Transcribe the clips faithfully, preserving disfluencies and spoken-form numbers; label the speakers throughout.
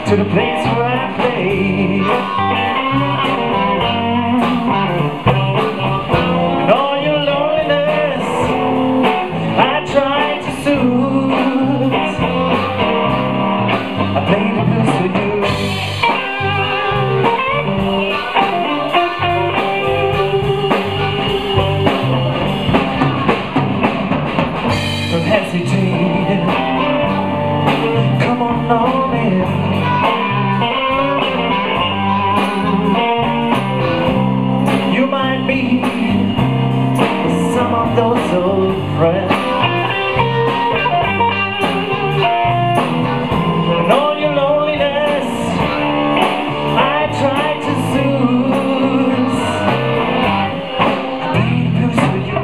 Speaker 1: to the place where I play. And all your loneliness I try to soothe. I play the blues for you. Don't hesitate, come on on in. You might meet some of those old friends. And all your loneliness I try to soothe. I play the blues for you.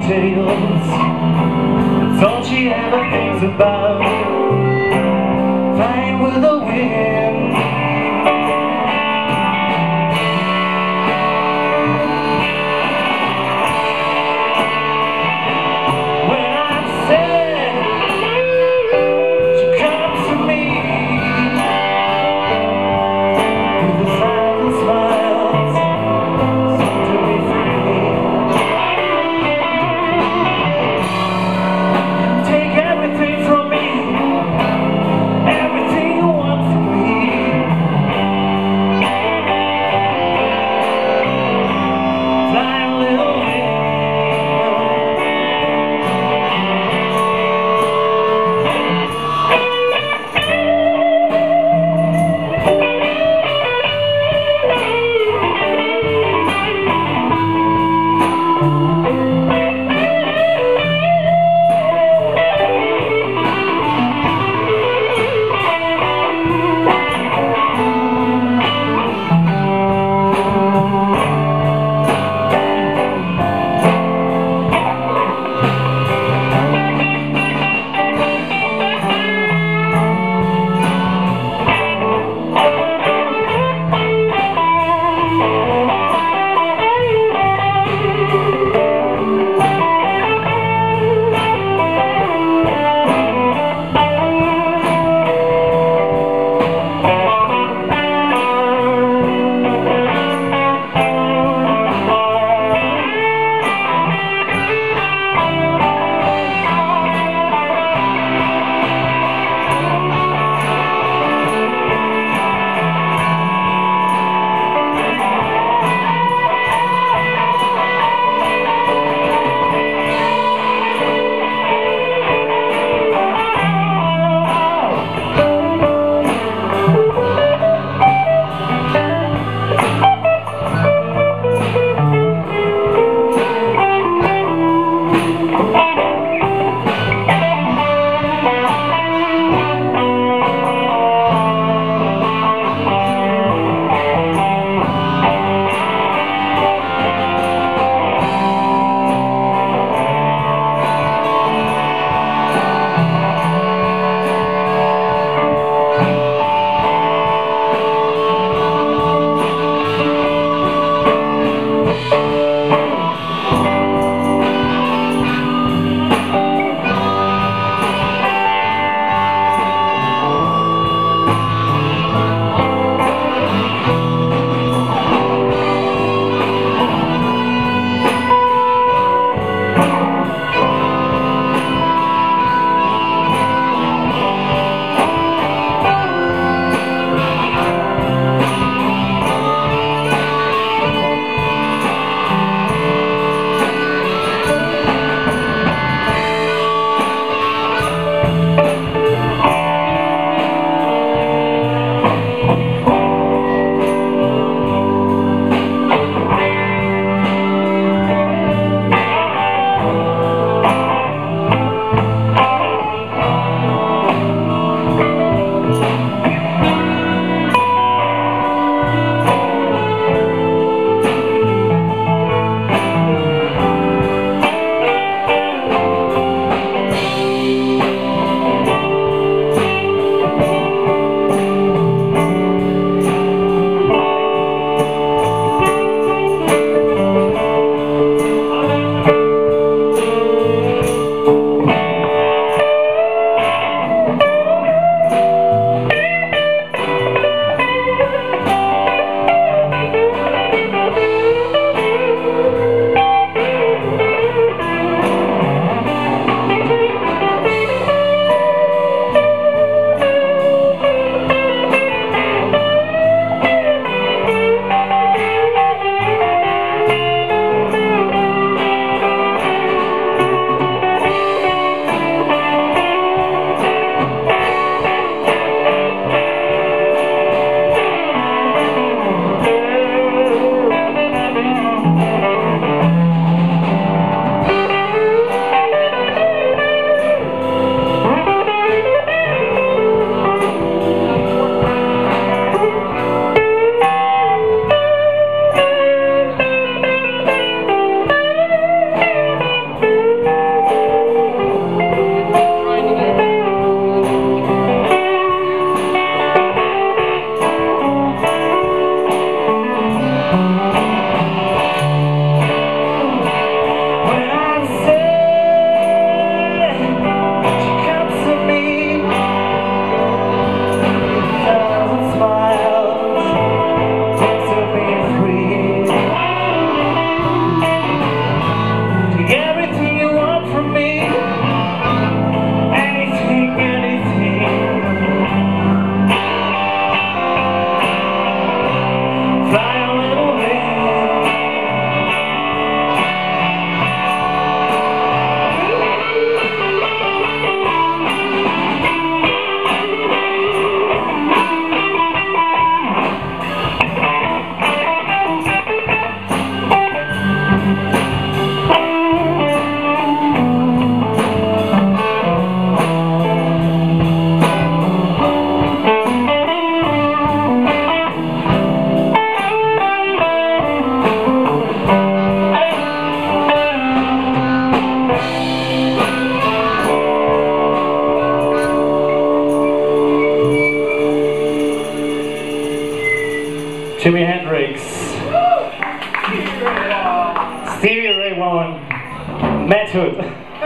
Speaker 1: details. It's all she ever thinks about. Flying with the wind. When I'm sad, she comes to me with a silent smiles, seem to be free. Take everything from me, everything you want from me. Matt Hoot.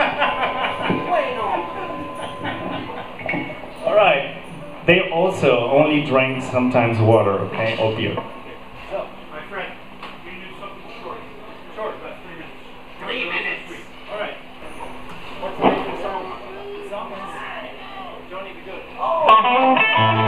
Speaker 1: Alright. They also only drank sometimes water, okay, or beer.
Speaker 2: So, my friend, you can do something short. Short, about three minutes. Three minutes? Alright. What's the name of the song? The song is Johnny Be Good. Oh!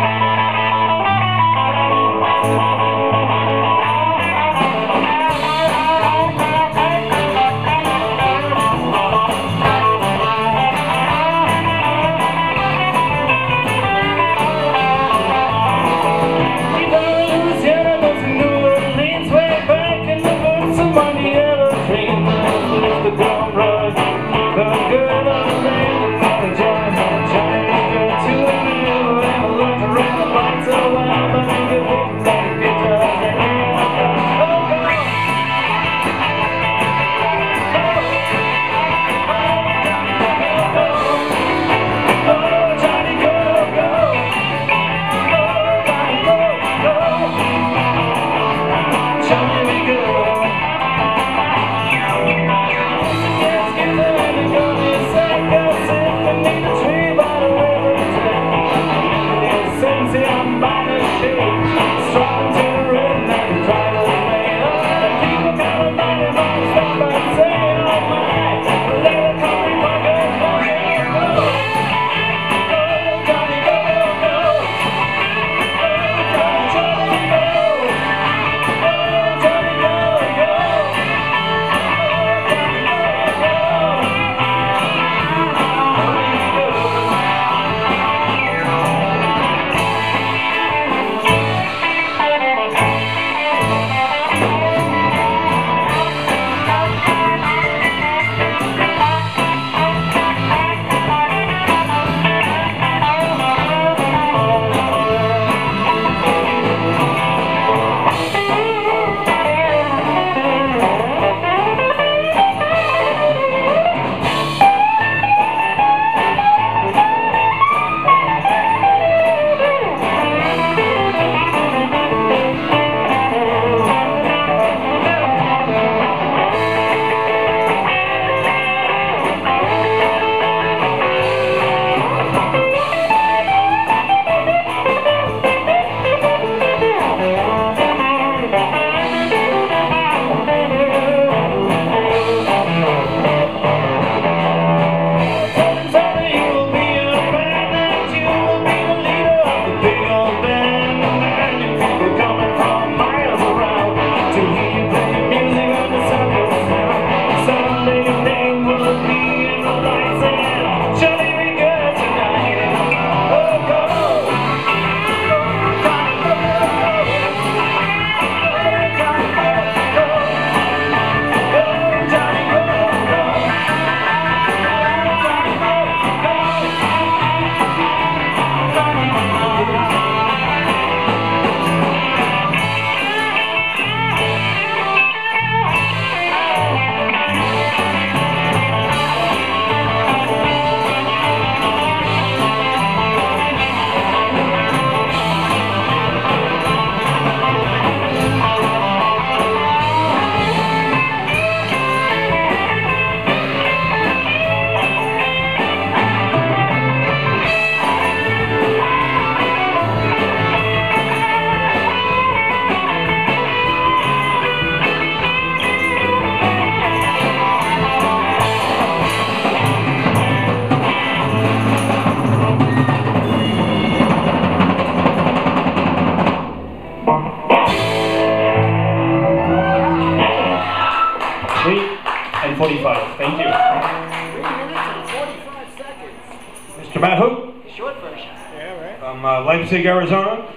Speaker 1: forty-five. Thank you.
Speaker 2: Three minutes and forty-five seconds.
Speaker 1: Mister Matt Hoot.
Speaker 2: Short version. Yeah, right.
Speaker 3: From uh, Leipzig, Arizona.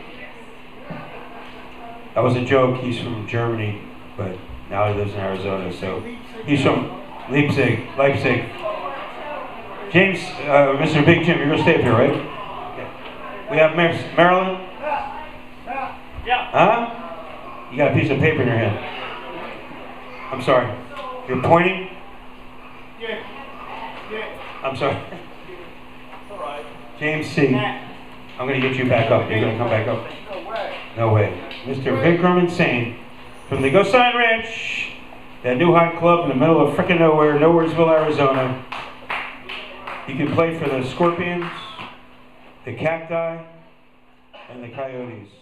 Speaker 3: That was a joke. He's from Germany, but now he lives in Arizona. So he's from Leipzig. Leipzig. James, uh, Mister Big Jim, you're gonna stay up here, right? Okay. We have Mar Marilyn.
Speaker 2: Yeah.
Speaker 3: Huh? You got a piece of paper in your hand. I'm sorry. You're pointing?
Speaker 2: Yeah. Yeah.
Speaker 3: I'm sorry.
Speaker 2: All right.
Speaker 3: James C. I'm going to get you back up. You're going to come back up.
Speaker 2: No way.
Speaker 3: No way. Mister Vikram Insane from the Gosain Ranch. that new hot club in the middle of frickin' nowhere, Nowheresville, Arizona. You can play for the Scorpions, the Cacti, and the Coyotes.